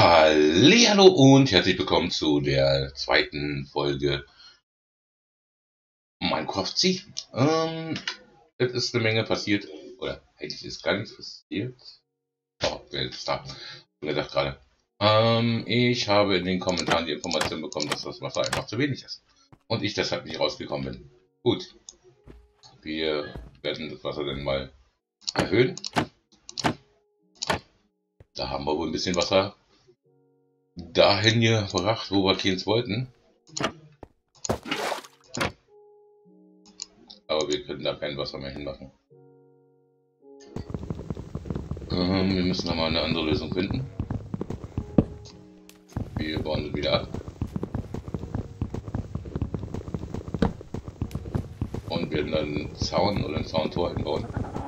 Hallihallo und herzlich willkommen zu der zweiten Folge Minecraft Sea. Es ist eine Menge passiert, oder eigentlich ist gar nichts passiert. Oh, wer ist da? Ich gedacht gerade. Ich habe in den Kommentaren die Information bekommen, dass das Wasser einfach zu wenig ist. Und ich deshalb nicht rausgekommen bin. Gut. Wir werden das Wasser dann mal erhöhen. Da haben wir wohl ein bisschen Wasser dahin gebracht, wo wir keins wollten. Aber wir können da kein Wasser mehr hinmachen. Wir müssen nochmal eine andere Lösung finden. Wir bauen das wieder ab. Und werden dann einen Zaun oder ein Zauntor hinbauen.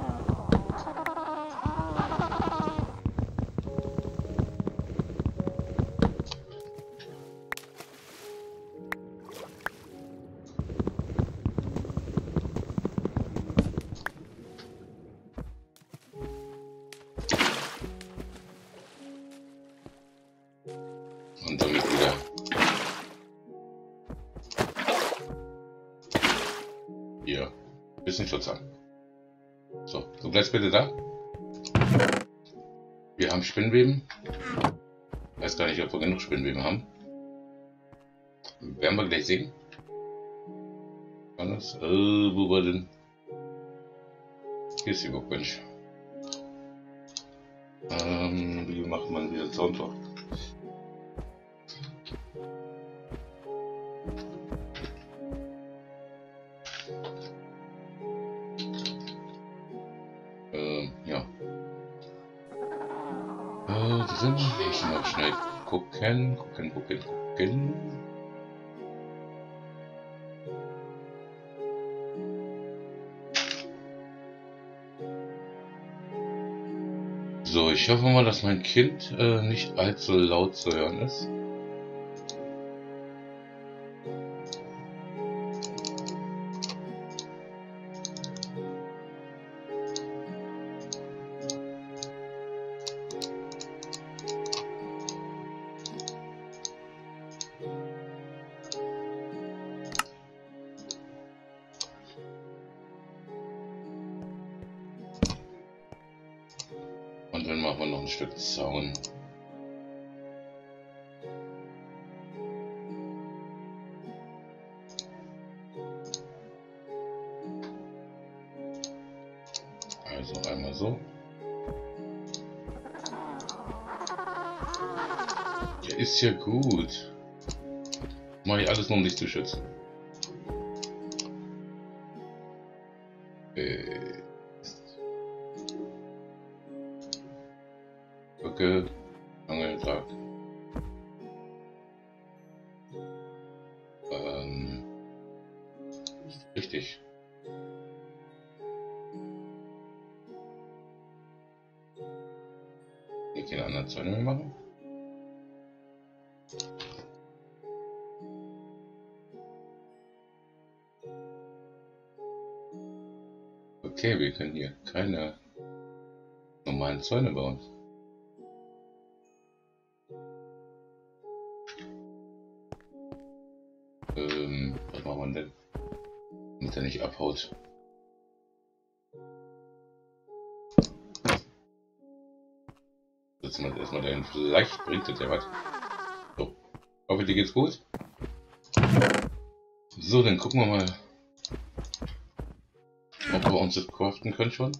Und damit wieder hier ein bisschen Schutz haben. So, du bleibst bitte da. Wir haben Spinnweben. Ich weiß gar nicht, ob wir genug Spinnweben haben. Werden wir gleich sehen. Anders? Wo war denn? Hier ist die Workbench. Wie macht man wieder ein Zauntor? Ja. Ich mal schnell gucken. So, ich hoffe mal, dass mein Kind nicht allzu laut zu hören ist. Und dann machen wir noch ein Stück Zaun. Also einmal so. Ja, ist ja gut. Mache ich alles nur, um dich zu schützen. Brücke, Angeltag. Richtig. Nicht den anderen Zäune mehr machen. Okay, wir können hier keine normalen Zäune bauen. Was machen wir denn? Damit er nicht abhaut. Setzen wir erstmal dahin. Vielleicht bringt es ja was. So. Hoffe, dir geht's gut. So, dann gucken wir mal, ob wir uns das craften können schon.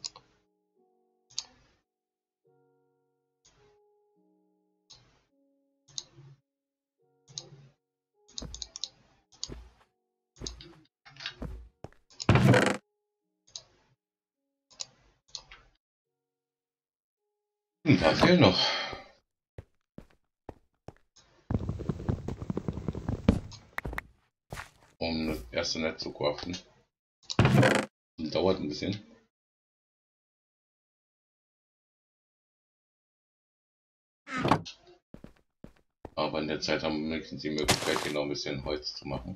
Ein paar fehlen noch. Um das erste Netz zu craften. Das dauert ein bisschen. Aber in der Zeit haben wir wenigstens die Möglichkeit, hier noch ein bisschen Holz zu machen.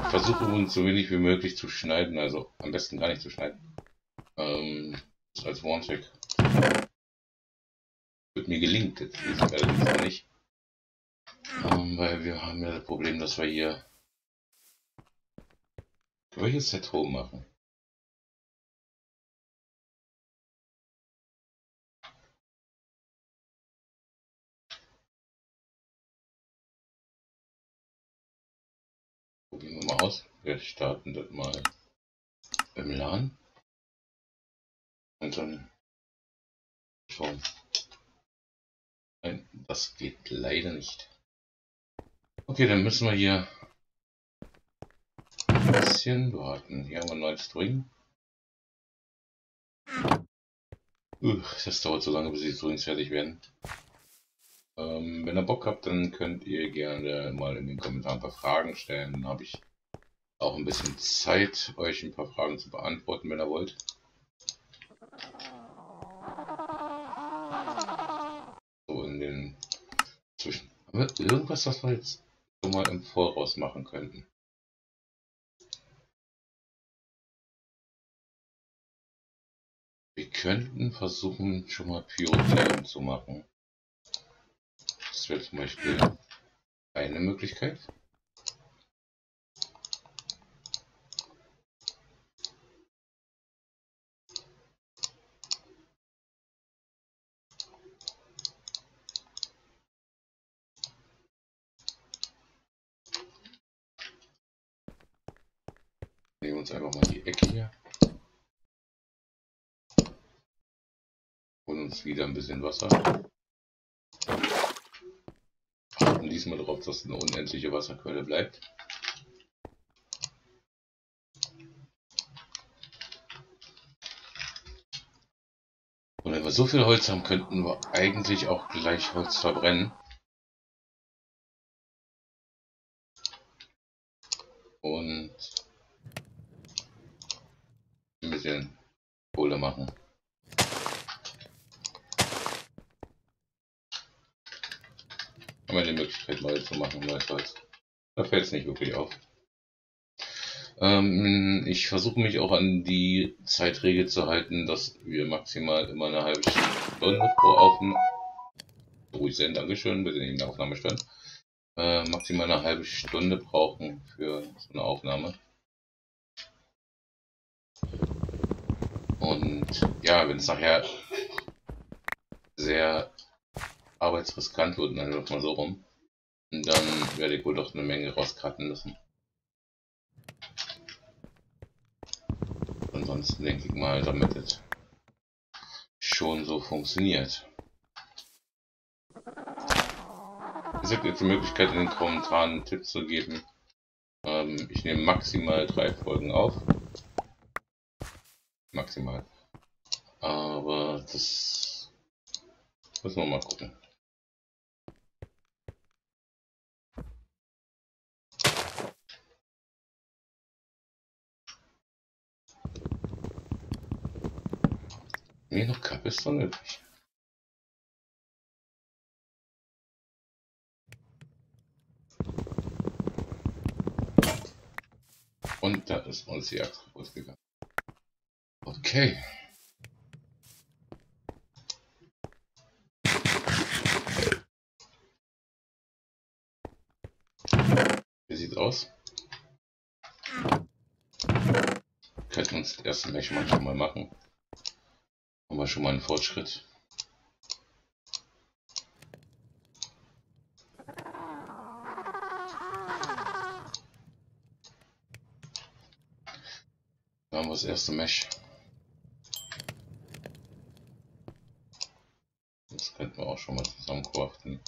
versuche uns so wenig wie möglich zu schneiden, also am besten gar nicht zu schneiden. Als One-Check. Wird mir gelingt, jetzt allerdings noch nicht. Weil wir haben ja das Problem, dass wir hier... Können wir hier Set Home machen? Probieren wir mal aus. Wir starten das mal im LAN. Und dann schauen. Nein, das geht leider nicht. Okay, dann müssen wir hier ein bisschen warten. Hier haben wir ein neues String. Das dauert so lange, bis die Strings fertig werden. Wenn ihr Bock habt, dann könnt ihr gerne mal in den Kommentaren ein paar Fragen stellen. Dann habe ich auch ein bisschen Zeit, euch ein paar Fragen zu beantworten, wenn ihr wollt. So in den Zwischen. Haben wir irgendwas, was wir jetzt schon mal im Voraus machen könnten? Wir könnten versuchen, schon mal Pyrotechnik zu machen. Das wäre zum Beispiel eine Möglichkeit. Nehmen wir uns einfach mal die Ecke hier. Holen uns wieder ein bisschen Wasser. Achten diesmal darauf, dass eine unendliche Wasserquelle bleibt. Und wenn wir so viel Holz haben, könnten wir eigentlich auch gleich Holz verbrennen. Und ein bisschen Kohle machen. Haben wir die Möglichkeit, neu zu machen, neues Holz. Da fällt es nicht wirklich auf. Ich versuche mich auch an die Zeitregel zu halten, dass wir maximal immer eine halbe Stunde pro Aufnahme. Ruhig sein, Dankeschön, bitte nicht in der Aufnahme stören. Maximal eine halbe Stunde brauchen für so eine Aufnahme. Und ja, wenn es nachher sehr arbeitsriskant wird, dann läuft mal so rum, dann werde ich wohl doch eine Menge rauscutten müssen. Ansonsten denke ich mal, damit es schon so funktioniert. Es gibt jetzt die Möglichkeit, in den Kommentaren einen Tipp zu geben. Ich nehme maximal 3 Folgen auf. Maximal. Aber das müssen wir mal gucken. Mir noch Cobblestone übrig. Und da ist uns die Axt rausgegangen. Okay. Wie sieht's aus? Wir könnten uns den ersten Mesh schon mal machen. Haben wir schon mal einen Fortschritt. Da haben wir das erste Mesh. Das könnten wir auch schon mal zusammen craften.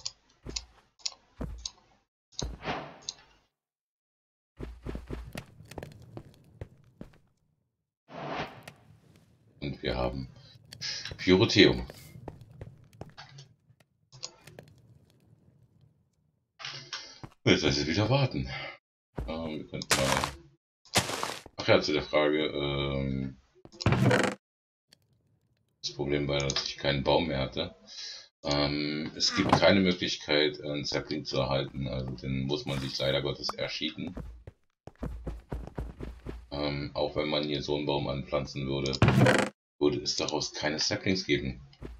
Und wir haben Pyrotheum. Jetzt heißt es wieder warten. Wir könnten mal... Ach ja, zu der Frage, das Problem war, dass ich keinen Baum mehr hatte. Es gibt keine Möglichkeit, einen Sapling zu erhalten, also den muss man sich leider Gottes erschieten. Auch wenn man hier so einen Baum anpflanzen würde, würde es daraus keine Saplings geben.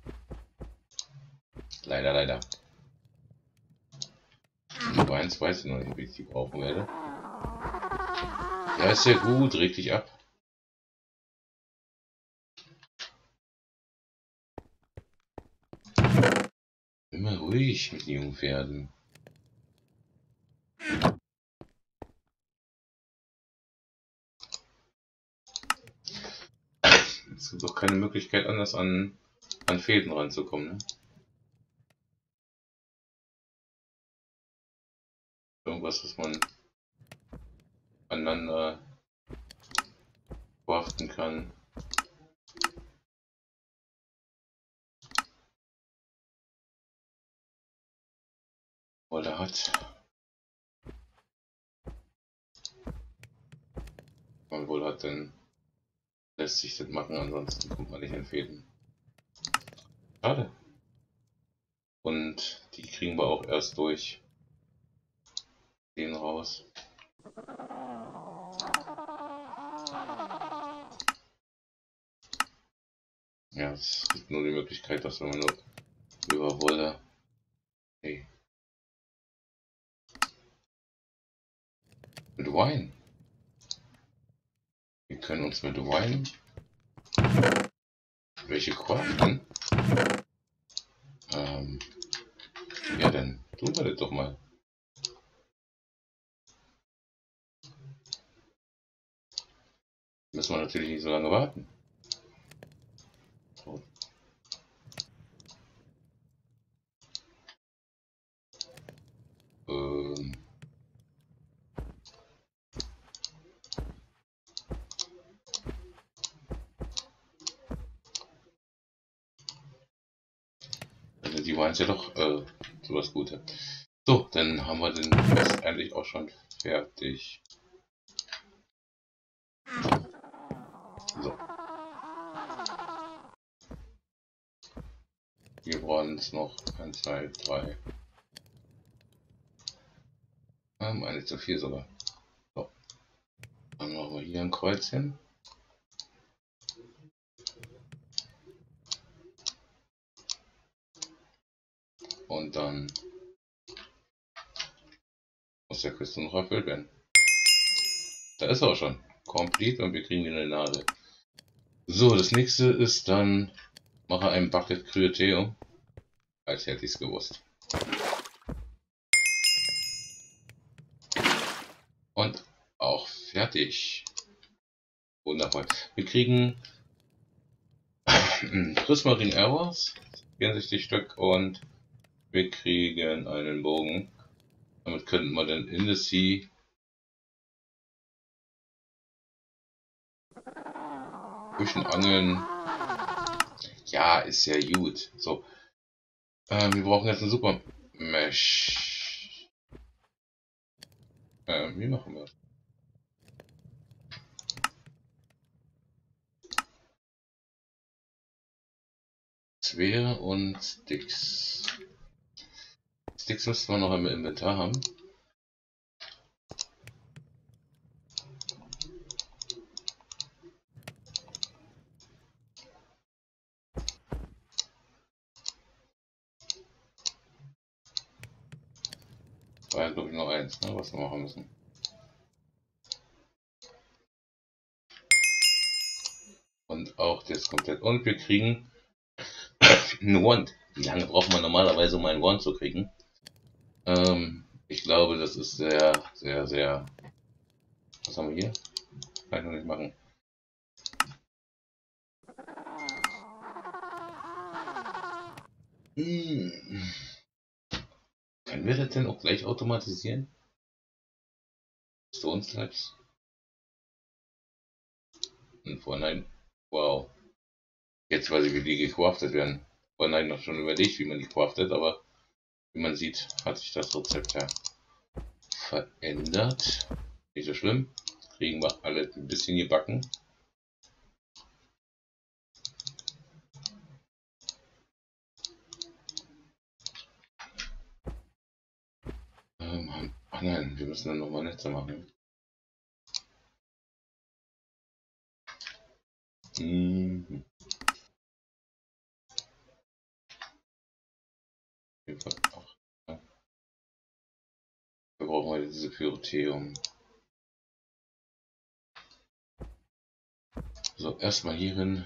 Leider, leider. Nummer 1 weiß ich noch nicht, wie ich die brauchen werde. Ja, ist ja gut, richtig ab. Immer ruhig mit den jungen Pferden. Es gibt doch keine Möglichkeit, anders an Fäden ranzukommen. Ne? Irgendwas, was man aneinander verhaften kann. Oder hat. Man wohl hat, dann lässt sich das machen, ansonsten kommt man nicht in Fäden. Schade. Und die kriegen wir auch erst durch den raus. Ja, es gibt nur die Möglichkeit, dass wenn man nur über Wolle. Hey. Mit Wine. Wir können uns mit Wine welche craften. Ja, dann tun wir das doch mal. Müssen wir natürlich nicht so lange warten. So. Also die waren ja doch sowas Gutes. So, dann haben wir den Quest eigentlich auch schon fertig. So. Wir brauchen jetzt noch 1, 2, 3. Eine zu viel sogar. So. Dann machen wir hier ein Kreuz hin. Und dann muss der Quest noch erfüllt werden. Da ist er auch schon. Complete und wir kriegen wieder eine Nadel. So, das nächste ist dann, mache ein Bucket Cryoteo. Als hätte ich es gewusst. Und auch fertig. Wundervoll. Wir kriegen Prismarine Arrows, 64 Stück, und wir kriegen einen Bogen. Damit könnten wir dann in the Sea Fischen, Angeln. Ja, ist ja gut. So. Wir brauchen jetzt einen Super Mesh. Wie machen wir das? Speer und Sticks. Sticks müssten wir noch im Inventar haben. War ja, glaube ich, noch eins, ne, was wir machen müssen. Und auch das komplett. Und wir kriegen einen Wand. Wie lange braucht man normalerweise, um einen Wand zu kriegen? Ich glaube, das ist sehr, sehr, sehr. Was haben wir hier? Kann ich noch nicht machen. Können wir das denn auch gleich automatisieren? Stone Slabs? Und vorhin, wow. Jetzt weiß ich, wie die gecraftet werden. Vorhin noch schon überlegt, wie man die craftet, aber wie man sieht, hat sich das Rezept ja verändert. Nicht so schlimm. Kriegen wir alle ein bisschen gebacken. Ach nein, wir müssen dann nochmal Netze machen. Mhm. Ach, ja. Wir brauchen heute diese Pyrotheum. So, erstmal hierin.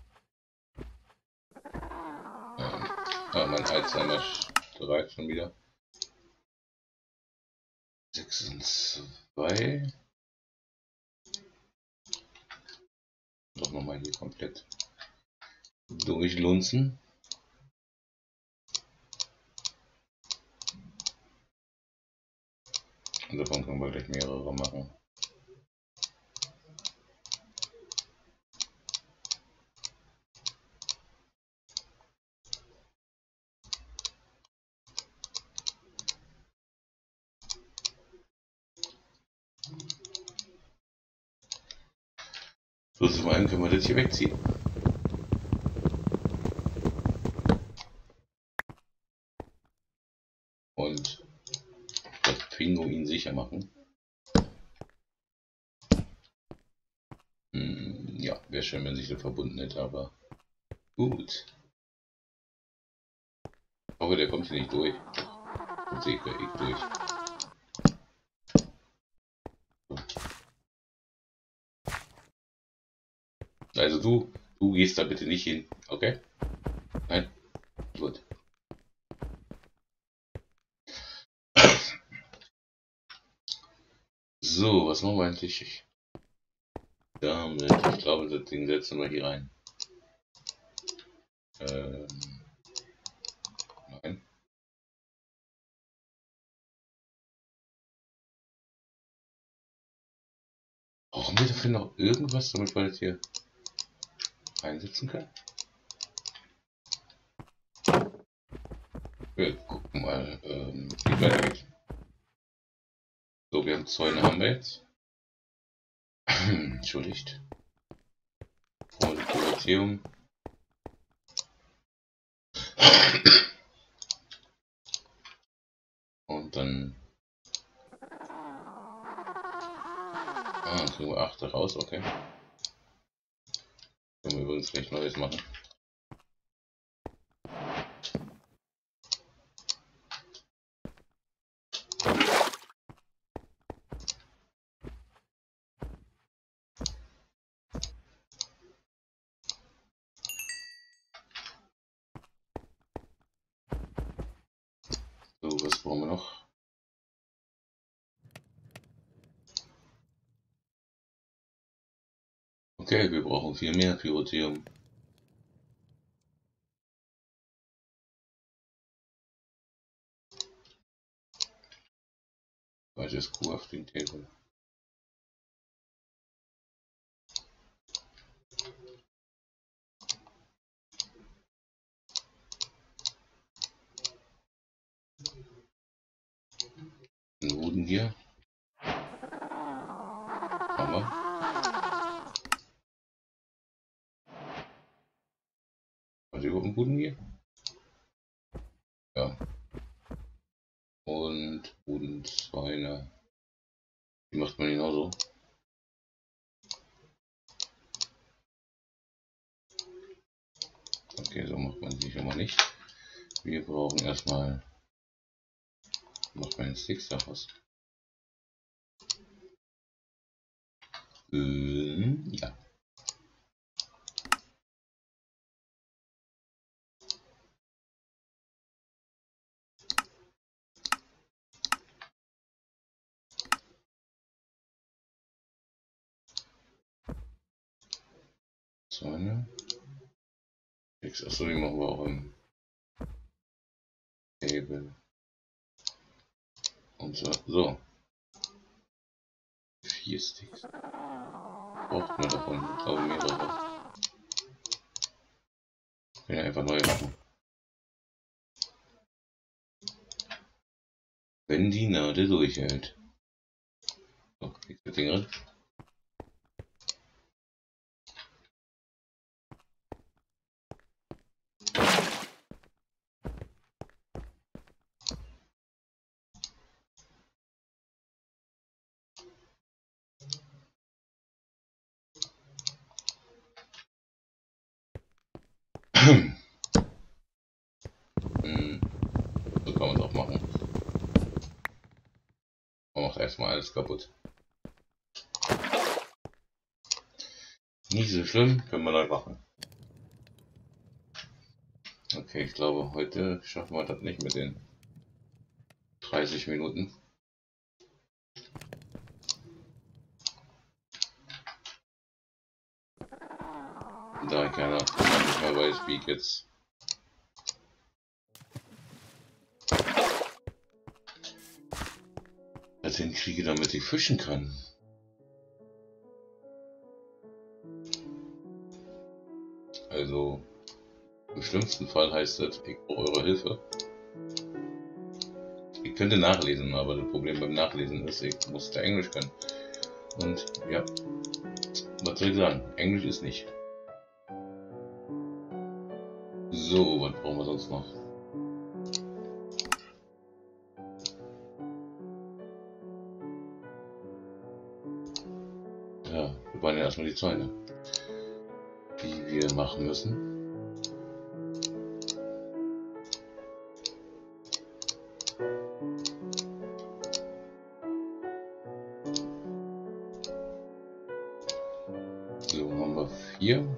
Mein Alzheimer streikt schon wieder. 6 und 2. Doch nochmal hier komplett durchlunzen. Und davon können wir gleich mehrere machen. So, zum einen können wir das hier wegziehen. Und das Pinguin sicher machen. Ja, wäre schön, wenn sich das verbunden hätte, aber gut. Ich hoffe, der kommt hier nicht durch. Dann sehe ich da eh durch. Also du gehst da bitte nicht hin, okay? Nein? Gut. So, was machen wir eigentlich damit? Ich glaube, das Ding setzen wir hier rein. Nein. Brauchen wir dafür noch irgendwas, damit wir das hier einsetzen können? Wir gucken mal, wie weitergeht. So, wir haben Zäune haben wir jetzt. Entschuldigt. Und Pyrotheum. Und dann kriegen wir 8 raus, okay. Können wir übrigens gleich Neues machen. So, was brauchen wir noch? Okay, wir brauchen viel mehr Pyrotheum. Falsches Crafting-Table. Einen Boden hier. Haben wir. Hat überhaupt einen Boden hier? Ja. Und Boden 2, ne? Die macht man genauso. Okay, so macht man sie schon mal nicht. Wir brauchen erstmal noch einen Sticks daraus. Ja. Zäune. Achso, die machen wir auch im Table. Und so. So. 4 Sticks. Braucht man davon, glaube mehrere. Können ja einfach neue machen. Wenn die Nadel durchhält. So, kriegt das Ding ran. erstmal alles kaputt. Nicht so schlimm, können wir neu machen. Okay, ich glaube, heute schaffen wir das nicht mit den 30 Minuten. Da keiner nicht mehr weiß, wie ich jetzt das hinkriege, damit ich fischen kann. Also im schlimmsten Fall heißt das, ich brauche eure Hilfe. Ich könnte nachlesen, aber das Problem beim Nachlesen ist, ich musste Englisch können. Und ja, was soll ich sagen? Englisch ist nicht. So, was brauchen wir sonst noch? Ja, wir wollen ja erstmal die Zäune, die wir machen müssen. So, haben wir 4.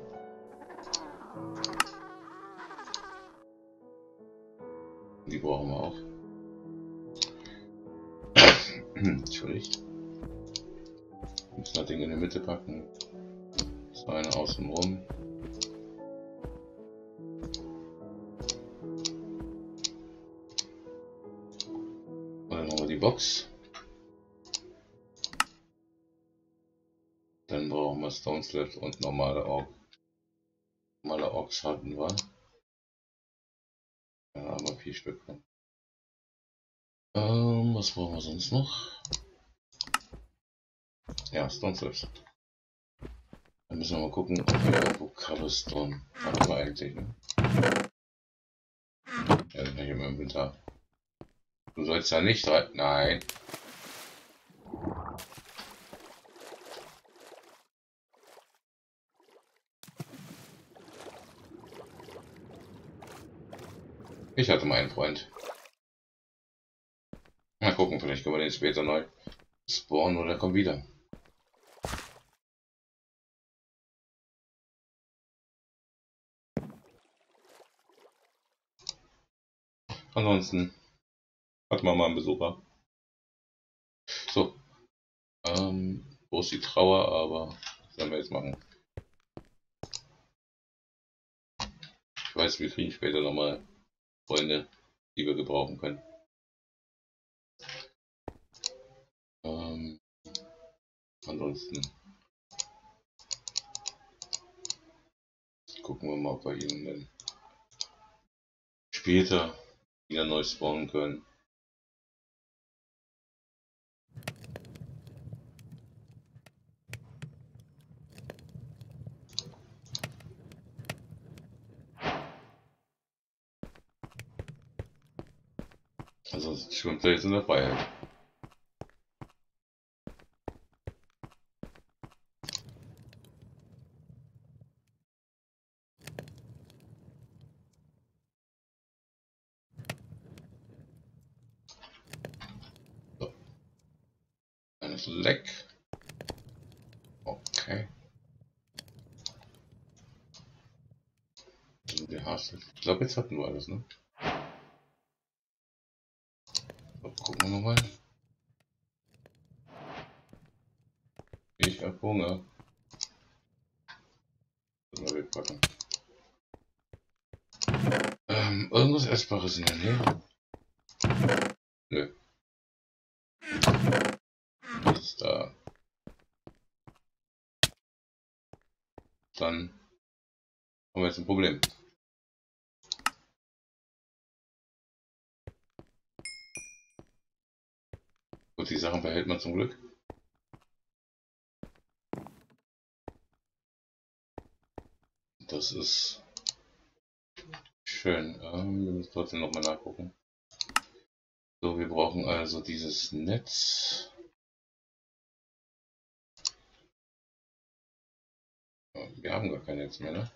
Die brauchen wir auch. Entschuldigt. Müssen das Ding in die Mitte packen. Das eine außen rum. Und dann haben wir die Box. Dann brauchen wir Stone Slabs und normale Ork. Normale Orks hatten wir. Dann haben wir 4 Stück. Was brauchen wir sonst noch? Ja, Stone Slabs. Dann müssen wir mal gucken, ob wir irgendwo Cobblestone haben wir eigentlich, ne? Ja, das habe ich im Inventar. Du sollst ja nicht rein. Nein. Ich hatte mal einen Freund. Mal gucken, vielleicht können wir den später neu spawnen oder kommt wieder. Ansonsten hatten wir mal einen Besucher. So, wo ist die Trauer, aber was werden wir jetzt machen? Ich weiß, wir kriegen später nochmal Freunde, die wir gebrauchen können. Ansonsten gucken wir mal, ob wir ihn dann später wieder neu spawnen können. Also schwimmt er jetzt in der Freiheit. So. Eines Leck. Okay. Ich glaube, jetzt hatten wir alles, ne? So, gucken wir nochmal. Ich hab Hunger. Mal wegpacken. Irgendwas Essbares in der Nähe? Nö. Ist da. Dann haben wir jetzt ein Problem. Gut, die Sachen behält man zum Glück. Das ist schön. Wir müssen trotzdem nochmal nachgucken. So, wir brauchen also dieses Netz. Wir haben gar kein Netz mehr, ne?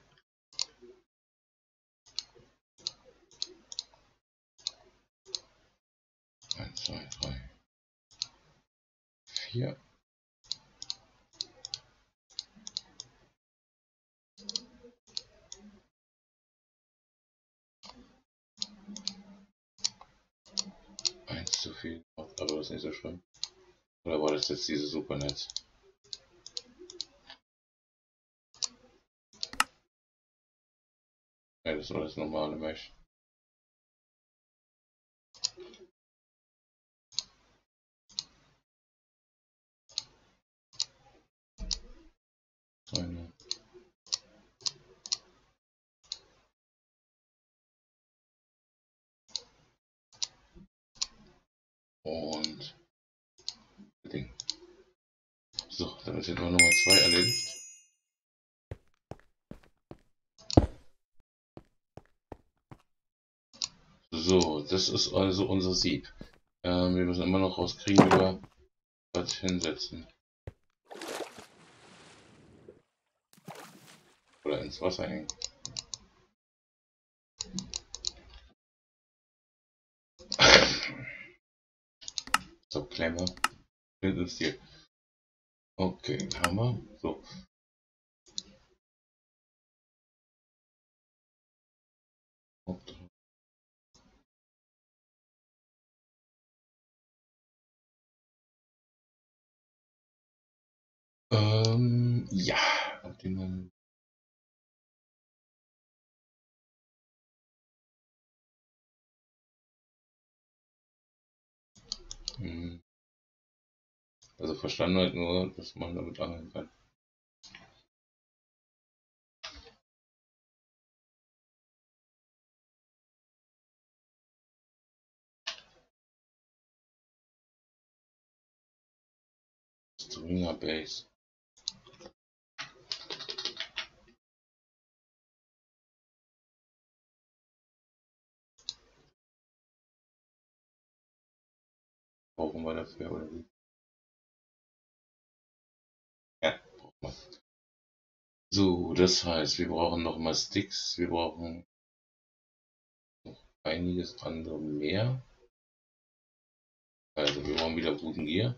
Eins, zwei, drei. 4. Eins zu viel, aber das ist nicht so schlimm. Oder war das jetzt dieses Supernetz? Ja, das war das normale Mesh. Eine. Und Ding. So, damit sind wir Nummer 2 erledigt. So, das ist also unser Sieb. Wir müssen immer noch rauskriegen, wie wir was hinsetzen. Oder ins Wasser hängen. So, Klemmer. Stil. Okay, haben wir. So. Ja. Also verstanden halt nur, dass man damit angeln kann. Stringer Base. Brauchen wir dafür oder wie? Ja, brauchen wir. So, das heißt, wir brauchen noch mal Sticks, wir brauchen noch einiges andere mehr. Also wir brauchen wieder guten Gear.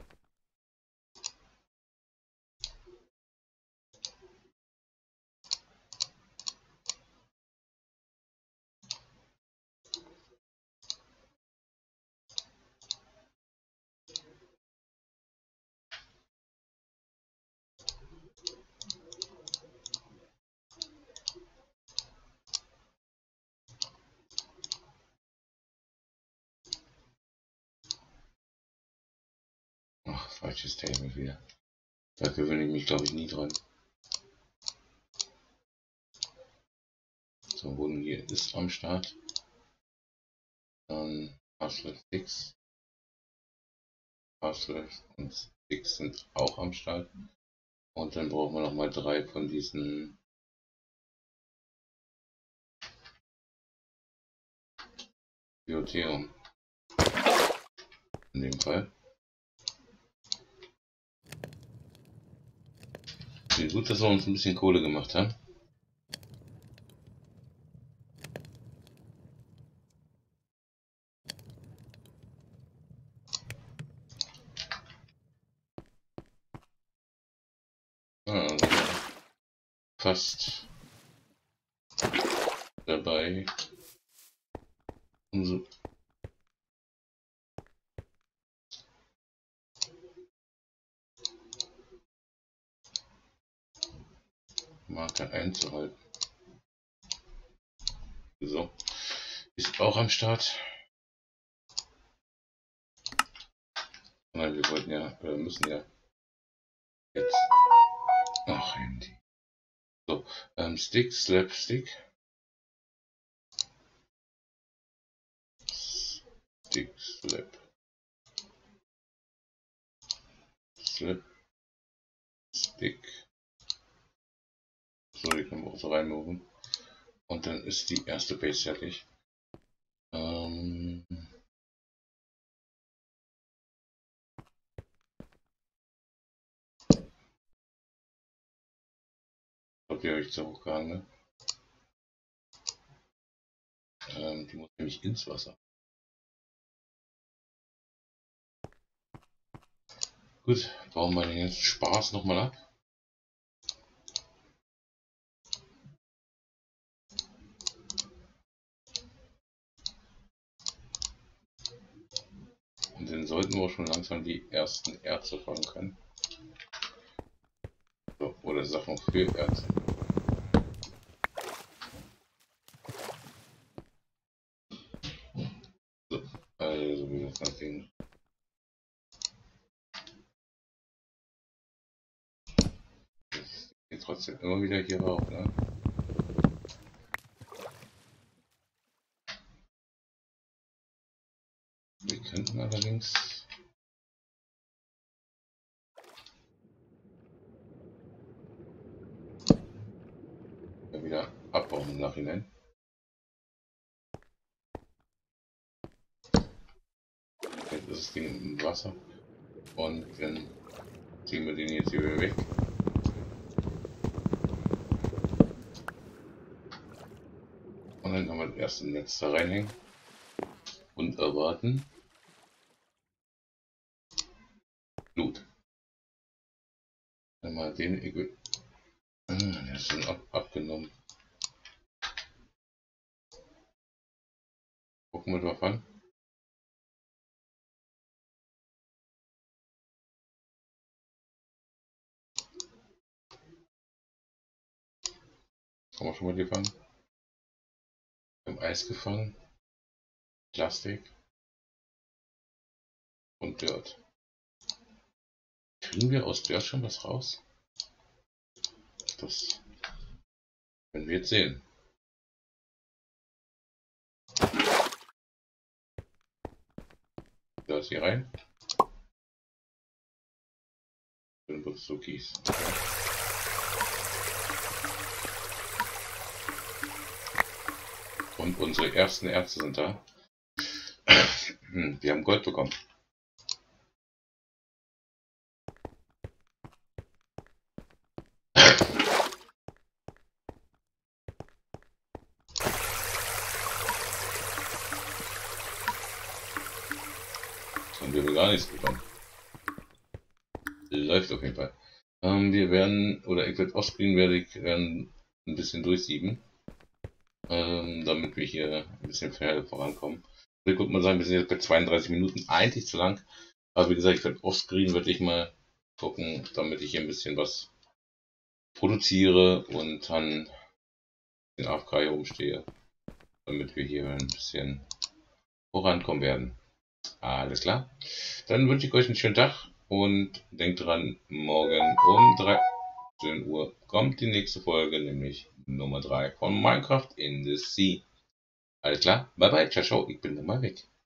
Ach, falsches Thema wieder. Da gewöhne ich mich, glaube ich, nie dran. So, Boden hier ist am Start. Dann Hustle Sticks. Hustle und Sticks sind auch am Start. Und dann brauchen wir noch mal 3 von diesen Biotheum. In dem Fall. Okay, gut, dass wir uns ein bisschen Kohle gemacht haben. Also fast dabei. Umso Marke einzuhalten. So, ist auch am Start. Nein, wir wollten ja, wir müssen ja jetzt. Ach, Handy. So, Stick, Slap, Stick. Stick, Slap. Slap, Stick. So, die können wir auch so reinmoven. Und dann ist die erste Base fertig. Ich glaube, die habe ich zu hoch gehangen. Die muss nämlich ins Wasser. Gut, bauen wir den ganzen Spaß nochmal ab. Und dann sollten wir schon langsam die ersten Erze fangen können. So, oder Sachen für Erze. So, also wie das ganze Ding. Das geht trotzdem immer wieder hier rauf, ne? Wir könnten allerdings wieder abbauen im Nachhinein. Jetzt ist das Ding im Wasser und dann ziehen wir den jetzt hier wieder weg. Und dann kann man das erste Netz da reinhängen und erwarten. Blut. Dann mal den der ist schon abgenommen. Gucken wir drauf an. Haben wir schon mal gefangen. Wir haben Eis gefangen. Plastik. Und Dirt. Kriegen wir aus Dirt schon was raus? Das werden wir jetzt sehen. Dirt hier rein. Dann wird es so gießen. Und unsere ersten Ärzte sind da. Wir haben Gold bekommen. Und wir haben gar nichts bekommen. Läuft auf jeden Fall. Wir werden, oder ich werde Offscreen werde ich ein bisschen durchsieben. Damit wir hier ein bisschen schneller vorankommen. Ich würde mal sagen, wir sind jetzt bei 32 Minuten, eigentlich zu lang. Aber wie gesagt, ich werde Offscreen würde ich mal gucken, damit ich hier ein bisschen was produziere und dann den AFK hier rumstehe, damit wir hier ein bisschen vorankommen werden. Alles klar. Dann wünsche ich euch einen schönen Tag und denkt dran, morgen um 13 Uhr kommt die nächste Folge, nämlich Nummer 3 von Minecraft in the Sea. Alles klar, bye bye, ciao, ciao, ich bin nochmal weg.